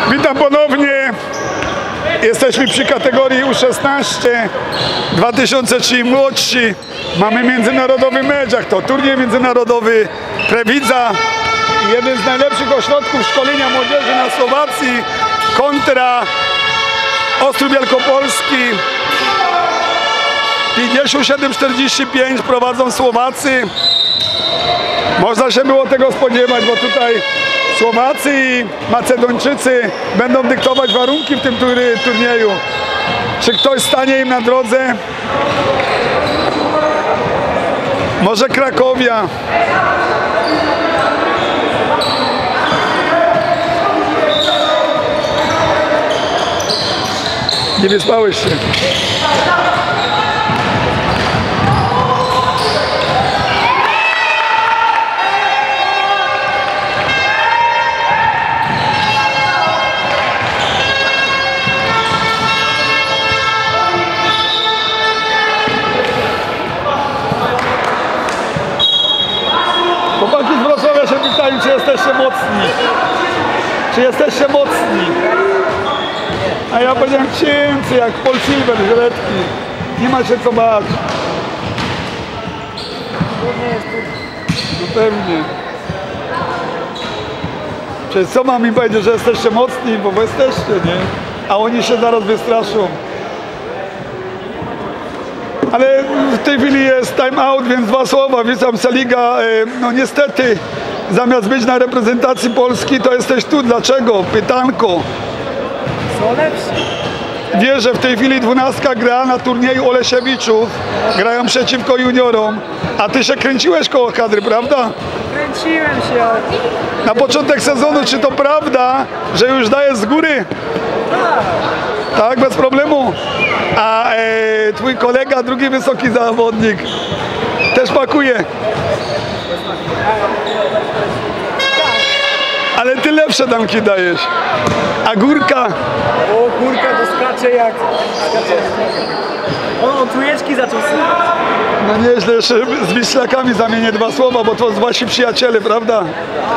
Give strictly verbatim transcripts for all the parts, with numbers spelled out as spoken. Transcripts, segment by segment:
Witam ponownie. Jesteśmy przy kategorii U szesnaście, dwa tysiące trzy i młodsi. Mamy międzynarodowy mecz, jak to turniej międzynarodowy Prewidza. Jeden z najlepszych ośrodków szkolenia młodzieży na Słowacji kontra Ostrów Wielkopolski. pięćdziesiąt siedem czterdzieści pięć prowadzą Słowacy. Można się było tego spodziewać, bo tutaj Słowacy i Macedończycy będą dyktować warunki w tym turnieju. Czy ktoś stanie im na drodze? Może Krakowia. Nie wyspałeś się. Chłopaki z Wrocławia się pytają, czy jesteście mocni. Czy jesteście mocni? A ja powiedziałem cięcy, jak Paul Silver, żeletki. Nie ma się co bać. No pewnie. Przecież co mam im powiedzieć, że jesteście mocni, bo wy jesteście, nie? A oni się zaraz wystraszą. Ale w tej chwili jest time out, więc dwa słowa. Witam Seliga. No niestety, zamiast być na reprezentacji Polski, to jesteś tu. Dlaczego? Pytanko. Są lepsi. Wiesz, że w tej chwili dwunastka gra na turnieju Olesiewiczów. Grają przeciwko juniorom. A ty się kręciłeś koło kadry, prawda? Kręciłem się. Na początek sezonu, czy to prawda, że już dajesz z góry? Tak. Tak, bez problemu. A e, twój kolega, drugi wysoki zawodnik, też pakuje. Ale ty lepsze damki dajesz. A Górka? O, Górka to skacze jak... Skacze. O, on trójeczki zaczął sypać. No nieźle, jeszcze z Wiślakami zamienię dwa słowa, bo to z wasi przyjaciele, prawda?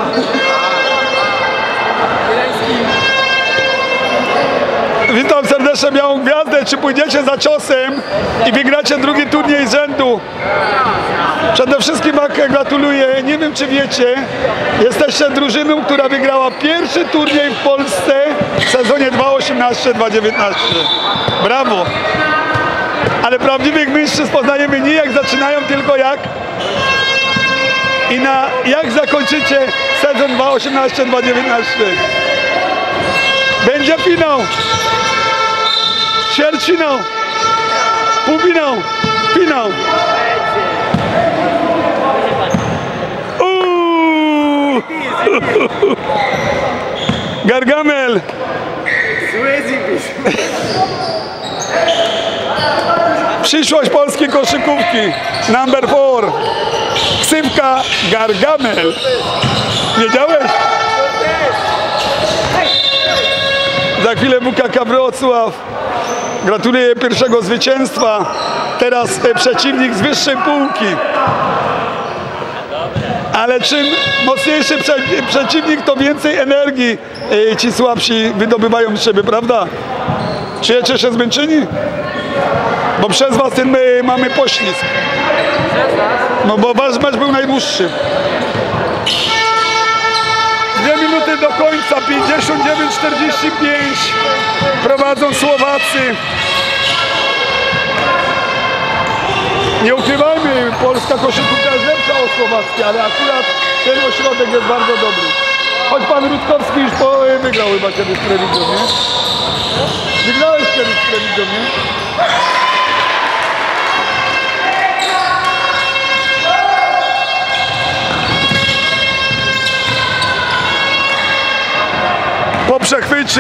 Witam serdecznie Białą Gwiazdę. Czy pójdziecie za ciosem i wygracie drugi turniej z rzędu? Przede wszystkim gratuluję. Nie wiem, czy wiecie, jesteście drużyną, która wygrała pierwszy turniej w Polsce w sezonie dwa osiemnaście dwa dziewiętnaście. Brawo! Ale prawdziwych mężczyzn poznajemy nie jak zaczynają, tylko jak i na jak zakończycie sezon dwa osiemnaście dwa dziewiętnaście. Będzie finał, ćwierćfinał, półfinał, finał. Uuu! Gargamel. Przyszłość polskiej koszykówki. Number four. Ksywka Gargamel. Wiedziałeś? Za chwilę W K K Wrocław. Gratuluję pierwszego zwycięstwa. Teraz przeciwnik z wyższej półki. Ale czym mocniejszy prze przeciwnik, to więcej energii ci słabsi wydobywają z siebie, prawda? Czujecie się zmęczeni? Bo przez was ten my mamy poślizg. No bo wasz mecz był najdłuższy. Dwie minuty do końca, pięćdziesiąt dziewięć czterdzieści pięć prowadzą Słowacy. Nie ukrywajmy, polska koszykówka jest lepsza od słowackiej, ale akurat ten ośrodek jest bardzo dobry. Choć pan Rutkowski już po, wygrał chyba kiedyś z Prewidzą, nie? Wygrałeś kiedyś z Prewidzą, nie? Po przechwycie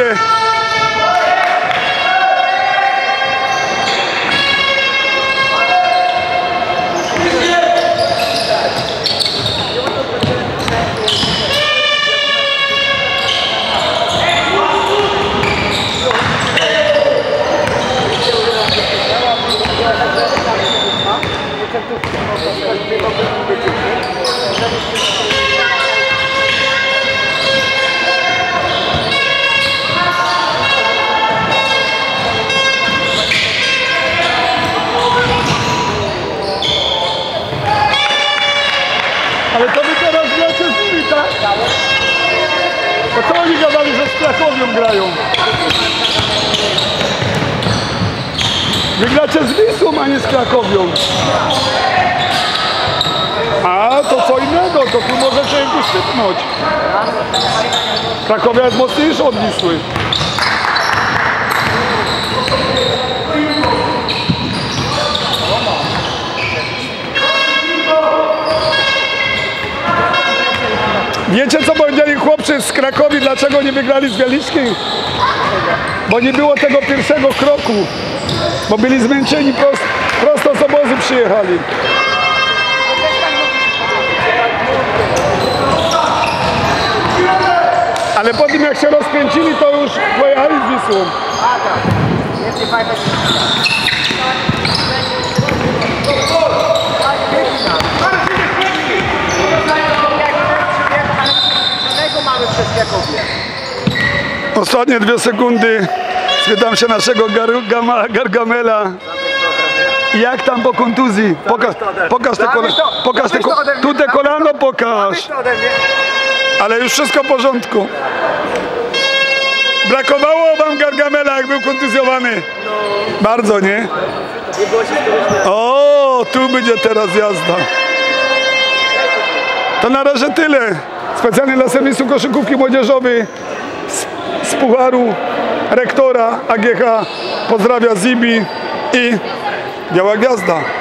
To co oni gadali, że z Krakowią grają? Wy gracie z Wisłą, a nie z Krakowią. A, to co innego, to tu możecie ich uszczypnąć. Krakowia jest mocniejsza od Wisły. Wiecie, co powiedzieli chłopcy z Krakowi, dlaczego nie wygrali z Wieliczki? Bo nie było tego pierwszego kroku, bo byli zmęczeni, prost, prosto z obozu przyjechali. Ale po tym, jak się rozkręcili, to już pojechali z Wisłą. Ostatnie dwie sekundy. Spytam się naszego gar Gama Gargamela. Jak tam po kontuzji? Pokaż, pokaż te kolano. Pokaż te ko tu te kolano pokaż. Ale już wszystko w porządku. Brakowało wam Gargamela, jak był kontuzjowany. Bardzo, nie? O, tu będzie teraz jazda. To na razie tyle. Specjalnie dla serwisu koszykówki młodzieżowej z, z pucharu rektora A G H pozdrawia Zibi i Biała Gwiazda.